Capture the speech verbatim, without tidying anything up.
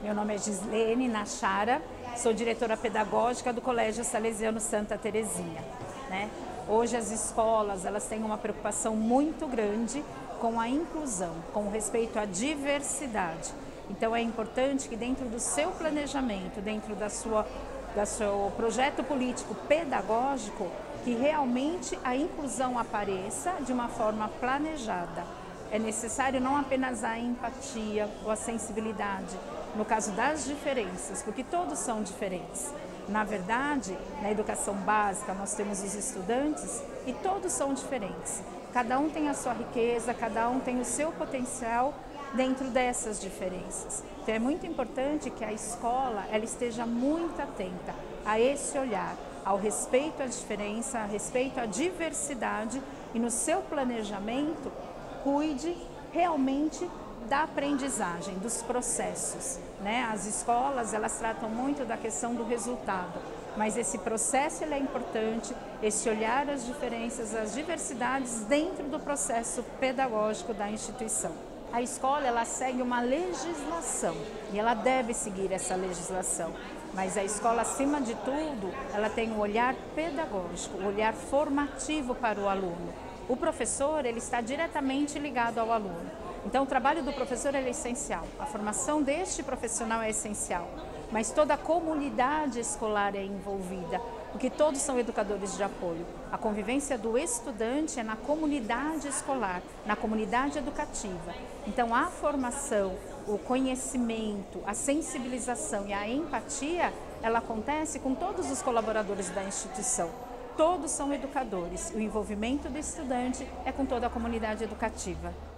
Meu nome é Gislene Nachara, sou diretora pedagógica do Colégio Salesiano Santa Terezinha, né? Hoje as escolas elas têm uma preocupação muito grande com a inclusão, com respeito à diversidade. Então é importante que dentro do seu planejamento, dentro da sua, da seu projeto político pedagógico, que realmente a inclusão apareça de uma forma planejada. É necessário não apenas a empatia ou a sensibilidade, no caso das diferenças, porque todos são diferentes. Na verdade, na educação básica nós temos os estudantes e todos são diferentes. Cada um tem a sua riqueza, cada um tem o seu potencial dentro dessas diferenças. Então é muito importante que a escola ela esteja muito atenta a esse olhar, ao respeito à diferença, a respeito à diversidade e no seu planejamento cuide realmente da aprendizagem, dos processos, né? As escolas elas tratam muito da questão do resultado, mas esse processo ele é importante, esse olhar às diferenças, às diversidades dentro do processo pedagógico da instituição. A escola ela segue uma legislação e ela deve seguir essa legislação, mas a escola acima de tudo ela tem um olhar pedagógico, um olhar formativo para o aluno. O professor ele está diretamente ligado ao aluno. Então o trabalho do professor é essencial, a formação deste profissional é essencial, mas toda a comunidade escolar é envolvida, porque todos são educadores de apoio. A convivência do estudante é na comunidade escolar, na comunidade educativa. Então a formação, o conhecimento, a sensibilização e a empatia, ela acontece com todos os colaboradores da instituição. Todos são educadores, o envolvimento do estudante é com toda a comunidade educativa.